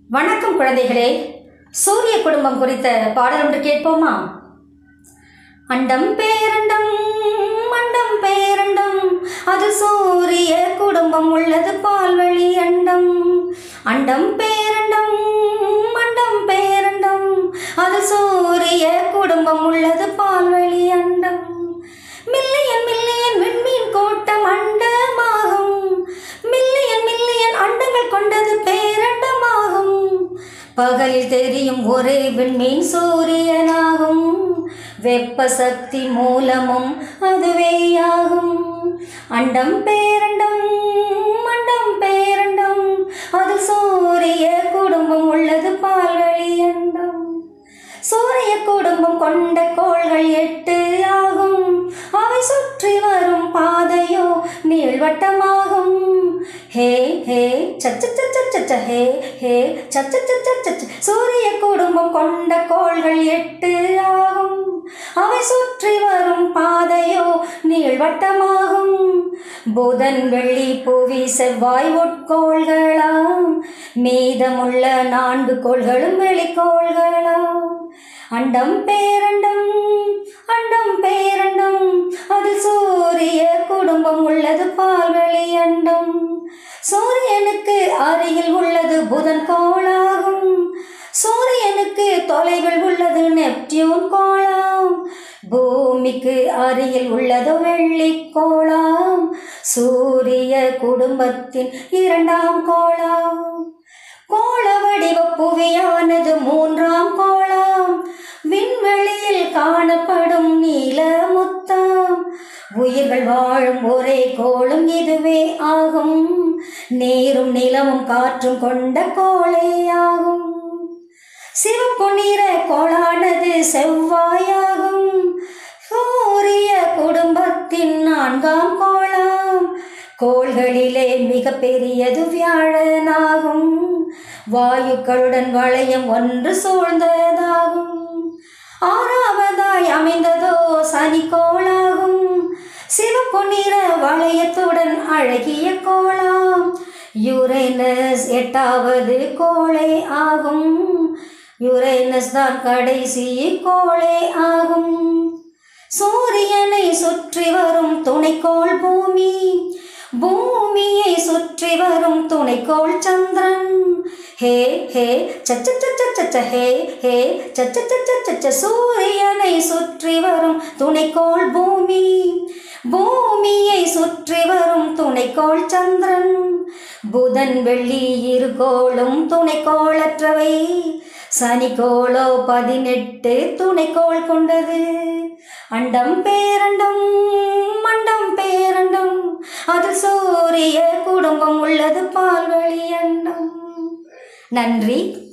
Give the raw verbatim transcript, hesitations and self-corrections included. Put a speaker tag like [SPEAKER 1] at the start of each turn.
[SPEAKER 1] வணக்கம் குழந்தைகளே, சூரிய குடும்பம் குறித்த பாடல் ஒன்று கேட்போமா? அண்டம் பேரண்டம் அண்டம் பேரண்டம் அது சூரிய குடும்பம் உள்ளது பால்வழி அண்டம். அண்டம் பேரண்டம் அண்டம் பேரண்டம் அது சூரிய குடும்பம் உள்ளது பால்வழி அண்டம். மில்லியன் மில்லியன் விண்மீன் கூட்டம் அண்டமாகும். மில்லியன் மில்லியன் அண்டங்கள் கொண்டது பேரண்டமாகும். பகலில் தெரியும் ஒரே விண்மீன் சூரியனாகும். வெப்ப சக்தி மூலமும் அதுவேயாகும். அண்டம் பேரண்டம் அண்டம் பேரண்டம் அது சூரிய குடும்பம் உள்ளது பால்வழி அண்டம். சூரிய குடும்பம் கொண்ட கோள்கள் எட்டு ஆகும். அவை சுற்றி வரும் பாதையோ நீள்வட்டமாகும். ஹே ஹே சச்ச ஹே ஹே சச்ச. சூரிய குடும்பம் கொண்ட கோள்கள் எட்டு ஆகும். அவை சுற்றி வரும் பாதையோ நீள்வட்டமாகும். புதன் வெள்ளி புவி செவ்வாய் உட்கோள்களாம். மீதமுள்ள நான்கு கோள்களும் வெளிக்கோள்களாம். அண்டம் பேரண்டம் அண்டம் பேரண்டம் அது சூரிய குடும்பம் உள்ளது பால்வழி அண்டம். சூரியனுக்கு அருகில் உள்ளது புதன் கோளாகும். சூரியனுக்கு தொலைவில் உள்ளது நெப்டியூன் கோளாம். பூமிக்கு அருகில் உள்ளது வெள்ளி கோளாம். சூரிய குடும்பத்தின் இரண்டாம் கோளாம். கோள வடிவ புவியானது மூன்றாம் கோளாம். விண்வெளியில் காணப்படும் நீல முத்தாம். உயிர்கள் வாழும் ஒரே கோளும் இதுவே ஆகும். நீரும் நிலமும் காற்றும் கொண்ட கோளே ஆகும். சிவப்பு நிற கோளானது செவ்வாயாகும். சூரிய குடும்பத்தின் நான்காம் கோளாம். கோள்களிலே மிக பெரியது வியாழனாகும். வாயுக்களுடன் வளையம் ஒன்று சூழ்ந்ததாகும். ஆறாவதாய் அமைந்ததோ சனி கோளாகும். சிவப்பு நிற வளையத்துடன் அழகிய கோளாம். யுரேனஸ் எட்டாவது கோளே ஆகும். யுரேனஸ் தான் கடைசி கோளே ஆகும். சூரியனை சுற்றி வரும் துணைக்கோள் பூமி. பூமியை சுற்றி வரும் துணைக்கோள் சந்திரன். ஹே ஹே சச்ச ஹே ஹே சச்ச. சூரியனை சுற்றி வரும் துணைக்கோள் பூமி. பூமியை சுற்றி வரும் துணைக்கோள் சந்திரன். புதன் வெள்ளி இரு கோளும் துணைக்கோளற்றவை. சனிக்கோளோ பதினெட்டு துணைக்கோள் கொண்டது. அண்டம் பேரண்டம் அண்டம் பேரண்டம் அது சூரிய குடும்பம் உள்ளது பால்வழி அண்டம். நன்றி.